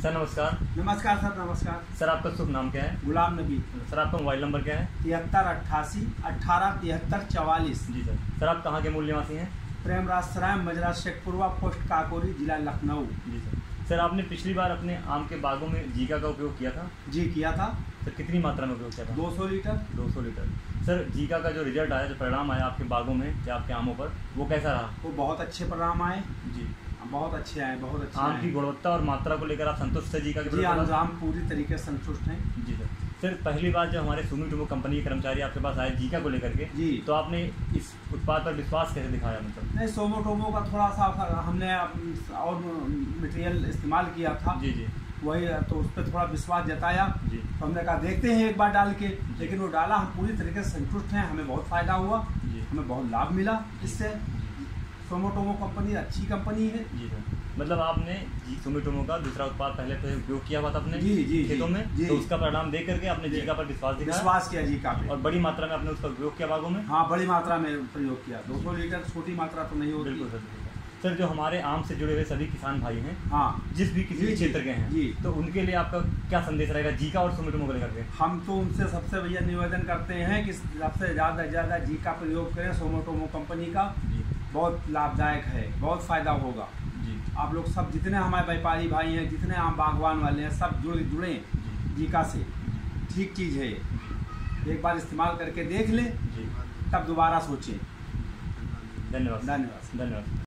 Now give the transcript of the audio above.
Sir नमस्कार। नमस्कार sir, नमस्कार सर आपका शुभ नाम क्या है? गुलाम नबी। सर आपका मोबाइल नंबर क्या है? 7388 18 73 44। जी सर। सर आप कहाँ के मूल निवासी हैं? प्रेमराज सराय, मजरा शेखपुरवा, पोस्ट काकोरी, जिला लखनऊ। जी सर। सर आपने पिछली बार अपने आम के बागों में जीका का उपयोग किया था? जी किया था। सर कितनी मात्रा में उपयोग किया था? 200 लीटर। 200 लीटर। सर जीका का जो रिजल्ट आया, जो परिणाम आया आपके बागों में या आपके आमों पर, वो कैसा रहा? वो बहुत अच्छे परिणाम आए जी, बहुत अच्छे आए, बहुत अच्छे आम आए। की गुणवत्ता और मात्रा को लेकर आप संतुष्ट है जीका के जी प्रोडक्ट? हम पूरी तरीके से संतुष्ट हैं। जी सर। सर पहली बार जब हमारे सुमिटोमो कंपनी के कर्मचारी आपके पास आए जीका को लेकर के, जी, तो आपने इस उत्पाद पर विश्वास कैसे दिखाया? मतलब नहीं, सोमोटोमो का थोड़ा सा हमने और मटेरियल इस्तेमाल किया था। जी जी वही तो उस पर थोड़ा विश्वास जताया। जी तो हमने कहा देखते हैं एक बार डाल के, लेकिन वो डाला, हम पूरी तरीके से संतुष्ट हैं। हमें बहुत फ़ायदा हुआ, जी हमें बहुत लाभ मिला इससे। सोमोटोमो कंपनी अच्छी कंपनी है। जी सर। मतलब आपने सुमिटोमो का दूसरा उत्पाद पहले तो उपयोग किया हुआ था अपने जी खेतों में, जी। तो उसका परिणाम देख करके आपने जीका पर विश्वास किया जीका पे, और बड़ी मात्रा में आपने उसका उपयोग किया बागों में? हाँ बड़ी मात्रा में प्रयोग किया। 200 लीटर छोटी मात्रा तो नहीं होती। बिल्कुल सर। सर जो हमारे आम से जुड़े हुए सभी किसान भाई हैं, हाँ, जिस भी किसी भी क्षेत्र के हैं, जी, तो उनके लिए आपका क्या संदेश रहेगा जीका और सुमिटोमो को लेकर के? हम तो उनसे सबसे भैया निवेदन करते हैं कि सबसे ज़्यादा से ज़्यादा जीका प्रयोग करें। सोमोटोमो कंपनी का जी बहुत लाभदायक है, बहुत फ़ायदा होगा। जी आप लोग सब जितने हमारे व्यापारी भाई हैं, जितने आम बागवान वाले हैं, सब जुड़े जीका से। ठीक चीज़ है ये, एक बार इस्तेमाल करके देख लें, जी। तब दोबारा सोचें। धन्यवाद धन्यवाद। धन्यवाद।